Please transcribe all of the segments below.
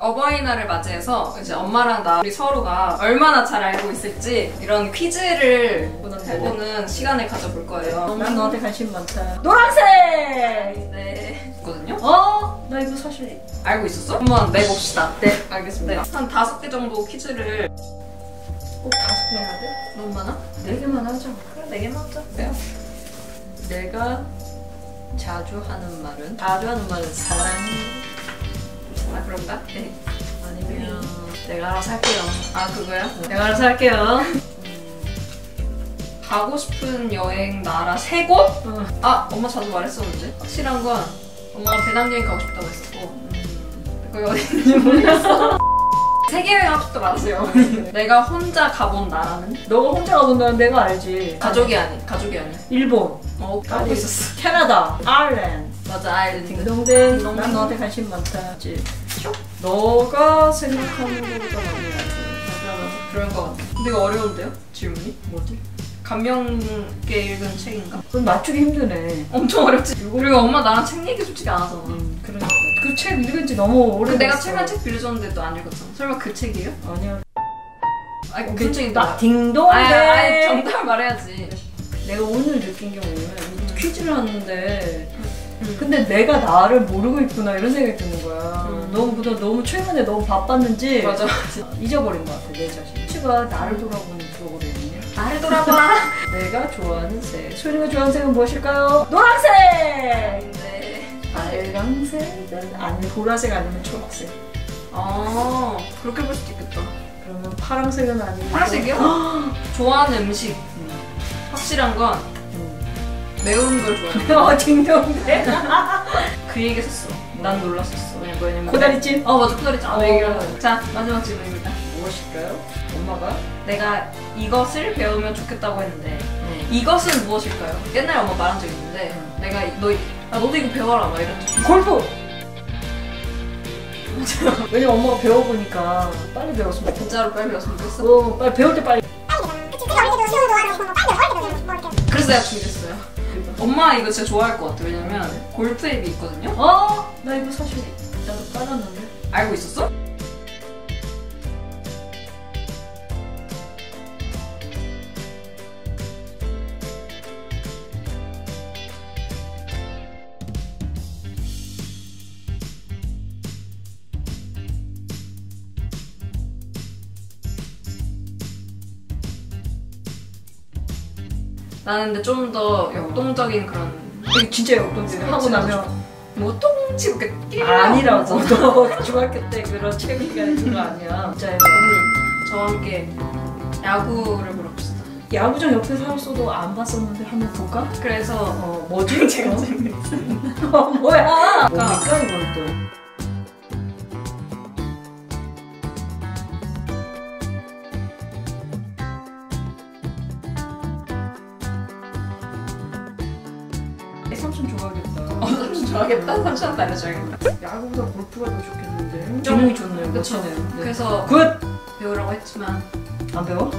어버이날을 맞이해서 이제 엄마랑 나 우리 서로가 얼마나 잘 알고 있을지 이런 퀴즈를 해보는 시간을 가져볼 거예요. 난 너한테 관심 많다. 노란색! 네. 있거든요? 나 이거 사실 알고 있었어? 한번 내봅시다. 네, 알겠습니다. 한 5개 정도 퀴즈를. 꼭 5개 해야 돼? 너무 많아? 4개만 하자. 그래 4개만 하자. 그래요. 내가 자주 하는 말은? 자주 하는 말은 사랑해. 아 그런가? 네. 아니면 내가 알아서 할게요. 아 그거야? 내가 알아서 할게요. 가고 싶은 여행 나라 3곳? 아 엄마 자주 말했었는데 확실한 건 엄마가 배낭여행 가고 싶다고 했었고 거기 어딘지 모르겠어. 세계 여행 하고 싶다고 말했어요. 내가 혼자 가본 나라는? 너가 혼자 가본다는 내가 알지. 가족이 아니야. 일본. 알고 있었어. 캐나다. 아일랜드. 맞아 아일랜드. 딩동댕. 딩동댕. 난 너한테 관심 많다. 그치? 너가 생각하는 것보다 많이 알지. 그런 거 같아. 근데 이거 어려운데요? 질문이? 뭐지? 감명 깊게 읽은 책인가? 그건 맞추기 힘드네. 엄청 어렵지. 그리고 엄마 나랑 책 얘기 솔직히 안 하잖아. 그러니까. 그 책 읽은 지 너무 오래됐어. 내가 최근에 책 빌려줬는데 너 안 읽었잖아. 설마 그 책이에요? 아니야. 아니 그 책인데. 나 딩동댕. 아니 정답 말해야지. 내가 오늘 느낀 게 뭐냐면 퀴즈를 하는데 근데 내가 나를 모르고 있구나 이런 생각이 드는 거야. 너무 최근에 너무 바빴는지 맞아. 잊어버린 것 같아 내 자신. 퀴즈가 나를 돌아보는 프로그램이냐? 나를 돌아봐. 내가 좋아하는 색. 소리가 좋아하는 색은 무엇일까요? 노란색! 네. 빨강색은 아니 보라색 아니면 초록색. 아 그렇게 볼 수도 있겠다. 그러면 파랑색은 아니면 파란색이요? 좋아하는 음식. 확실한 건 매운 걸 좋아해. 딩동댕. 그 얘기 했었어. 난 놀랐었어. 왜냐면 코다리찜? 맞아 코다리찜. 얘기를. 자 마지막 질문입니다. 무엇일까요? 엄마가? 내가 이것을 배우면 좋겠다고 했는데 이것은 무엇일까요? 옛날에 엄마 말한 적 있는데 내가 너도 이거 배워라 막 이런 적. 골프! 왜냐면 엄마가 배워보니까 빨리 배웠으면 좋겠어. 진짜로 빨리 배웠으면 좋겠어? 빨리 배울 때 빨리. 그래서 내가 준비했어요. 엄마 이거 진짜 좋아할 것 같아. 왜냐면 골프 앱이 있거든요? 나 이거 사실 나도 빠졌는데. 알고 있었어? 나는 근데 좀 더 역동적인 그런 진짜 역동적인 하고 나면 뭐 똥치고 이렇게 아니라고. 너 중학교 때 그런 체육이 그거 아니야. 진짜 오늘 저와 함께 야구를 보러 갑시다. 야구장 옆에 살았어도 안 봤었는데 한번 볼까? 그래서 뭐지? 제가 뭐야? 뭡니까 이건 또? 삼촌 좋아하겠다. 삼촌 좋아하겠다? 삼촌한테 알려줘야겠다. 야구보다 골프가 더 좋겠는데. 기능이 좋네요. 그쵸. 멋지네요. 네. 그래서 굿! 배우라고 했지만 안 배워?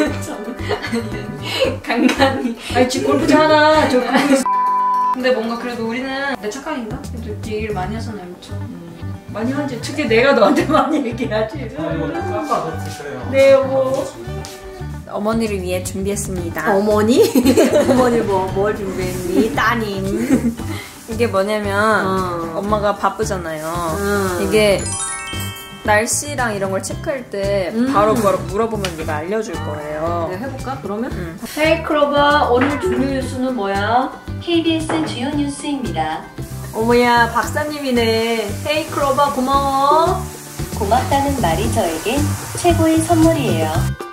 아니 간간히. 아니 지금 골프장 하나 저 근데 뭔가 그래도 우리는 내 착각인가? 그래도 얘기를 많이 하잖아요, 그렇죠? 많이 하지. 특히 내가 너한테 많이 얘기하지. 네, 여보. 어머니를 위해 준비했습니다. 어머니? 어머니 뭘 준비했니? 따님. 이게 뭐냐면 엄마가 바쁘잖아요. 이게 날씨랑 이런 걸 체크할 때 바로 물어보면 얘가 알려줄 거예요. 네, 해볼까? 그러면? 헤이 크로버, 오늘 주요 뉴스는 뭐야? KBS 주요 뉴스입니다. 어머야, 박사님이네. 헤이 크로버 고마워. 고맙다는 말이 저에겐 최고의 선물이에요.